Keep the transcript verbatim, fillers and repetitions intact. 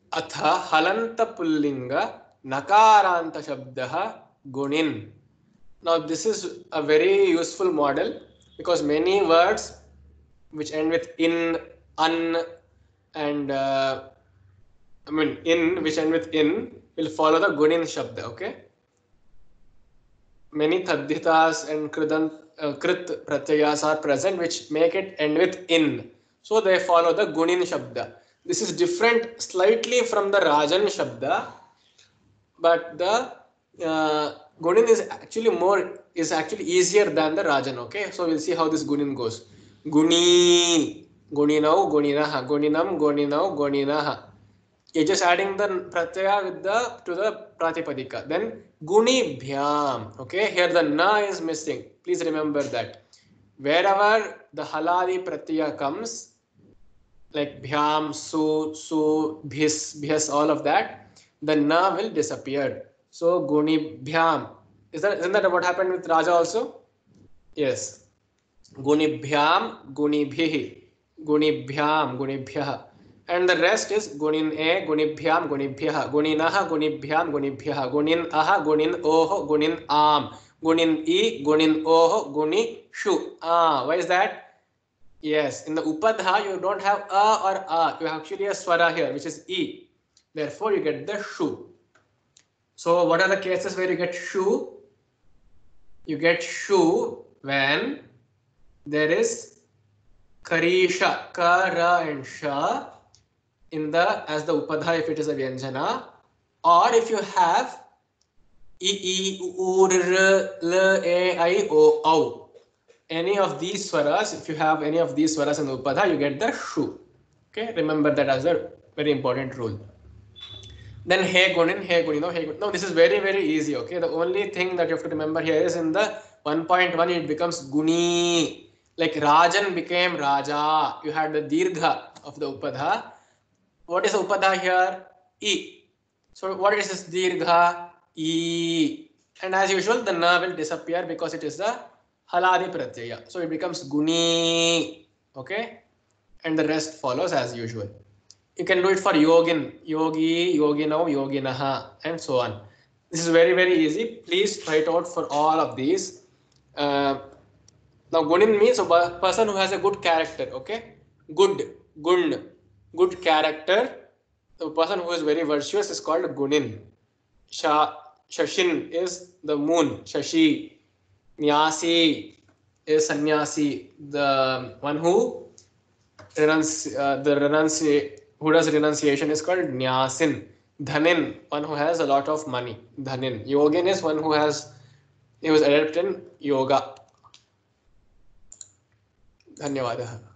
अथ हलंत पुल्लिंग नकारांत शब्दः गुणिन्. Now this is a very useful model because many words which end with in, un, and uh, I mean in which end with in will follow the gunin shabda. Okay, many tadhitas and kridant uh, krit pratyayas are present which make it end with in, so they follow the gunin shabda. This is different slightly from the rajan shabda, but the uh, gunin is actually more is actually easier than the rajan. Okay, so we'll see how this gunin goes. Guni, guninau, guninaha, guninam, guninau, guninaha. You're just adding the pratyaya with the to the pratipadika. Then guni bhyam. Okay, here the na is missing. Please remember that wherever the haladi pratyaya comes, like bhyam, su, su, bhis, bhis, all of that, the na will disappear. So guni bhyam. Is that isn't that what happened with Raja also? Yes. Guni bhyam, guni bhihi, guni bhyam, guni bhyah. And the rest is gunin a, gunibhyam, gunibhyah, guninaha, gunibhyam, gunibhyah, gunin aha, gunin oho, gunin am, gunin e, gunin oho, guni shu. Ah, why is that? Yes, in the upadha you don't have a or a, you have actually a swara here which is e. Therefore you get the shu. So what are the cases where you get shu? You get shu when there is karisha, kara and sha in the as the upadha if it is a vyanjana, or if you have e, e, u, r, l, a, I, o, au. Any of these swaras, if you have any of these swaras in the upadha, you get the shu. Okay, remember that as a very important rule. Then he gunin, he gunino, he gunin. No, this is very very easy. Okay, the only thing that you have to remember here is in the one point one it becomes guni. Like Rajan became Raja. You had the dirgha of the upadha. What is upadha here? E. So what is this dirgha? E. And as usual, the na will disappear because it is the haladi pratyaya. So it becomes guni. Okay. And the rest follows as usual. You can do it for yogin, yogi, yoginau, yoginaha, and so on. This is very, very easy. Please try it out for all of these. Uh, now, gunin means a person who has a good character. Okay. Good, gun, good character. The person who is very virtuous is called gunin. Sha, shashin is the moon. Shashi. Nyasi is sannyasi, the one who renunci, uh, the renunci, who does renunciation is called nyasin. Dhanin, one who has a lot of money. Dhanin. Yogin is one who has he was adept in yoga. धन्यवादः.